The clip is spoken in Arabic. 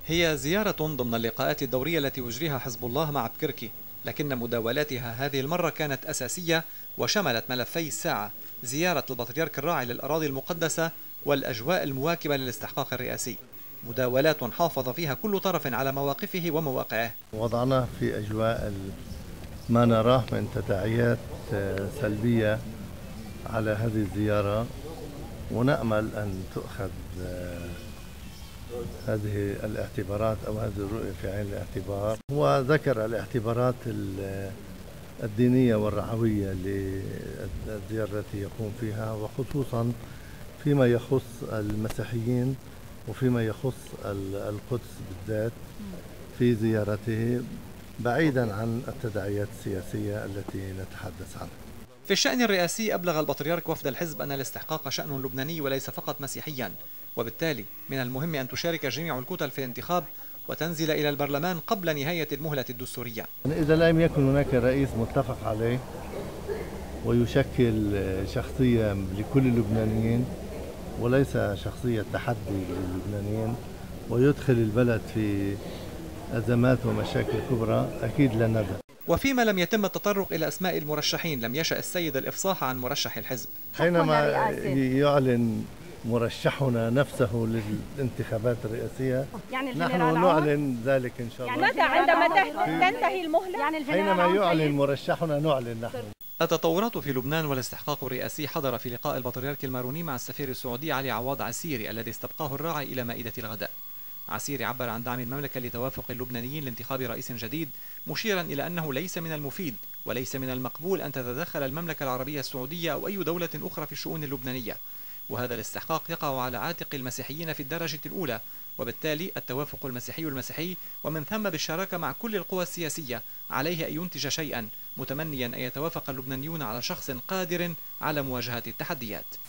هي زيارة ضمن اللقاءات الدورية التي يجريها حزب الله مع بكركي، لكن مداولاتها هذه المرة كانت أساسية وشملت ملفي الساعة: زيارة البطريرك الراعي للأراضي المقدسة والأجواء المواكبة للاستحقاق الرئاسي. مداولات حافظ فيها كل طرف على مواقفه ومواقعه. وضعنا في أجواء ما نراه من تداعيات سلبية على هذه الزيارة، ونأمل أن تؤخذ هذه الاعتبارات أو هذه الرؤية في عين الاعتبار. وذكر الاعتبارات الدينية والرعوية للزيارة التي يقوم فيها، وخصوصا فيما يخص المسيحيين وفيما يخص القدس بالذات في زيارته، بعيدا عن التداعيات السياسية التي نتحدث عنها. في الشأن الرئاسي أبلغ البطريرك وفد الحزب أن الاستحقاق شأن لبناني وليس فقط مسيحيا، وبالتالي من المهم أن تشارك جميع الكتل في الانتخاب وتنزل إلى البرلمان قبل نهاية المهلة الدستورية. إذا لم يكن هناك رئيس متفق عليه ويشكل شخصية لكل اللبنانيين وليس شخصية تحدي للبنانيين ويدخل البلد في أزمات ومشاكل كبرى، أكيد لا نذهب. وفيما لم يتم التطرق إلى أسماء المرشحين، لم يشأ السيد الإفصاح عن مرشح الحزب. حينما يعلن مرشحنا نفسه للانتخابات الرئاسية نحن نعلن ذلك إن شاء الله. متى عندما تنتهي المهلة؟ حينما يعلن مرشحنا نعلن نحن. التطورات في لبنان والاستحقاق الرئاسي حضر في لقاء البطريرك الماروني مع السفير السعودي علي عواض عسيري الذي استبقاه الراعي إلى مائدة الغداء. عسيري عبر عن دعم المملكة لتوافق اللبنانيين لانتخاب رئيس جديد، مشيرا إلى أنه ليس من المفيد وليس من المقبول أن تتدخل المملكة العربية السعودية أو أي دولة أخرى في الشؤون اللبنانية، وهذا الاستحقاق يقع على عاتق المسيحيين في الدرجة الأولى، وبالتالي التوافق المسيحي ومن ثم بالشراكة مع كل القوى السياسية عليه أن ينتج شيئا، متمنيا أن يتوافق اللبنانيون على شخص قادر على مواجهة التحديات.